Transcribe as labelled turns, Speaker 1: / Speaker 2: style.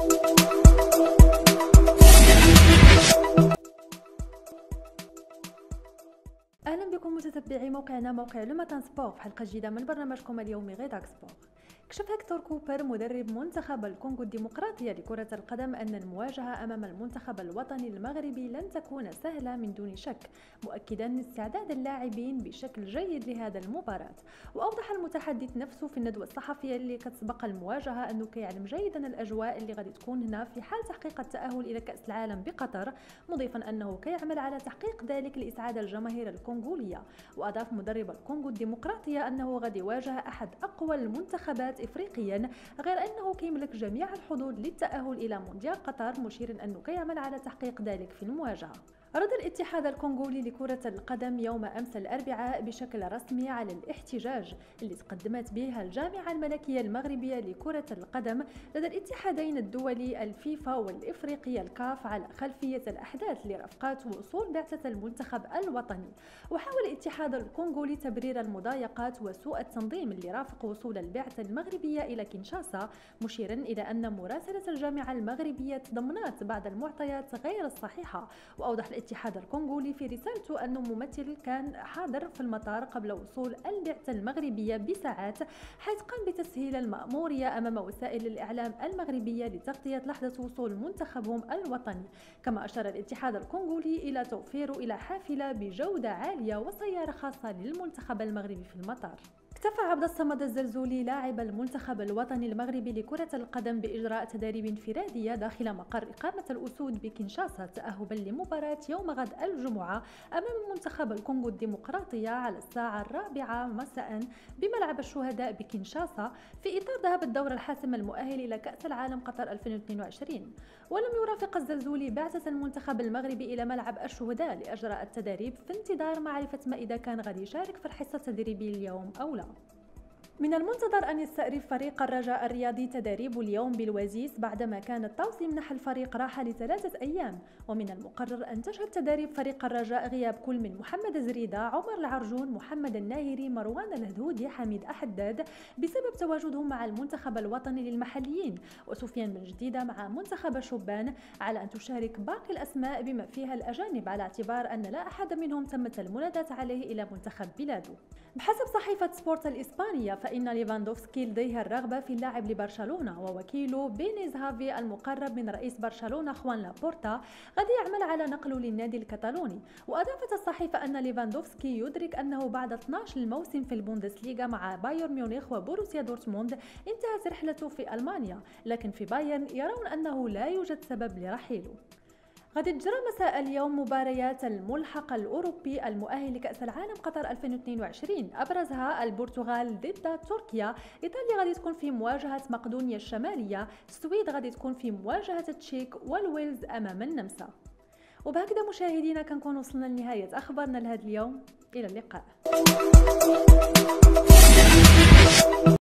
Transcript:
Speaker 1: اهلا بكم متتبعي موقعنا موقع لوماتان سبور في حلقه جديده من برنامجكم اليومي غيداك سبور. كشف هيكتور كوبر مدرب منتخب الكونغو الديمقراطية لكرة القدم أن المواجهة أمام المنتخب الوطني المغربي لن تكون سهلة من دون شك، مؤكدا استعداد اللاعبين بشكل جيد لهذا المباراة. وأوضح المتحدث نفسه في الندوة الصحفية اللي كتسبق المواجهة أنه كيعلم جيدا الأجواء اللي غادي تكون هنا في حال تحقيق التأهل إلى كأس العالم بقطر، مضيفا أنه كيعمل على تحقيق ذلك لإسعاد الجماهير الكونغولية. وأضاف مدرب الكونغو الديمقراطية أنه غادي يواجه أحد أقوى المنتخبات افريقيا، غير انه كيملك جميع الحظوظ للتأهل الى مونديال قطر، مشيرا انه كيعمل على تحقيق ذلك في المواجهة. رد الاتحاد الكونغولي لكرة القدم يوم أمس الأربعاء بشكل رسمي على الاحتجاج اللي تقدمت به الجامعة الملكية المغربية لكرة القدم لدى الاتحادين الدولي الفيفا والإفريقي الكاف على خلفية الأحداث لرفقات وصول بعثة المنتخب الوطني. وحاول الاتحاد الكونغولي تبرير المضايقات وسوء التنظيم اللي رافق وصول البعثة المغربية إلى كينشاسا، مشيرا إلى أن مراسلة الجامعة المغربية تضمنت بعض المعطيات غير الصحيحة. وأوضح الاتحاد الكونغولي في رسالته أنه ممثل كان حاضر في المطار قبل وصول البعثة المغربية بساعات، حيث قام بتسهيل المأمورية أمام وسائل الإعلام المغربية لتغطية لحظة وصول منتخبهم الوطني. كما أشار الاتحاد الكونغولي إلى توفيره إلى حافلة بجودة عالية وسيارة خاصة للمنتخب المغربي في المطار. اكتفى عبد الصمد الزلزولي لاعب المنتخب الوطني المغربي لكرة القدم بإجراء تدريب انفرادية داخل مقر إقامة الأسود بكينشاسا تأهبا لمباراة يوم غد الجمعة أمام منتخب الكونغو الديمقراطية على الساعة 4 مساء بملعب الشهداء بكينشاسا، في إطار ذهاب الدور الحاسم المؤهل إلى كأس العالم قطر 2022. ولم يرافق الزلزولي بعثة المنتخب المغربي إلى ملعب الشهداء لإجراء التدريب في انتظار معرفة ما إذا كان غادي يشارك في الحصة التدريبية اليوم أو لا. من المنتظر أن يستأنف فريق الرجاء الرياضي تدريبه اليوم بالوزيس بعدما كان التوصي منح الفريق راحة ل3 أيام. ومن المقرر أن تشهد تدريب فريق الرجاء غياب كل من محمد زريدة، عمر العرجون، محمد الناهري، مروان الهدهودي، حميد أحداد بسبب تواجدهم مع المنتخب الوطني للمحليين، وسفيان بن جديدة مع منتخب الشبان، على أن تشارك باقي الأسماء بما فيها الأجانب، على اعتبار أن لا أحد منهم تمت المناداة عليه إلى منتخب بلاده. بحسب صحيفة سبورت الإسبانية فإن ليفاندوفسكي لديه الرغبة في اللعب لبرشلونة، ووكيله بينيز هافي المقرب من رئيس برشلونة خوان لابورتا قد يعمل على نقله للنادي الكتالوني. وأضافت الصحيفة أن ليفاندوفسكي يدرك أنه بعد 12 الموسم في البوندسليغا مع بايرن ميونخ وبوروسيا دورتموند انتهت رحلته في ألمانيا، لكن في بايرن يرون أنه لا يوجد سبب لرحيله. غادي تجرى مساء اليوم مباريات الملحق الأوروبي المؤهل لكأس العالم قطر 2022، أبرزها البرتغال ضد تركيا، إيطاليا غادي تكون في مواجهة مقدونيا الشمالية، السويد غادي تكون في مواجهة التشيك، والويلز أمام النمسا. وبهكذا مشاهدينا كنكون وصلنا لنهاية أخبارنا لهذا اليوم، إلى اللقاء.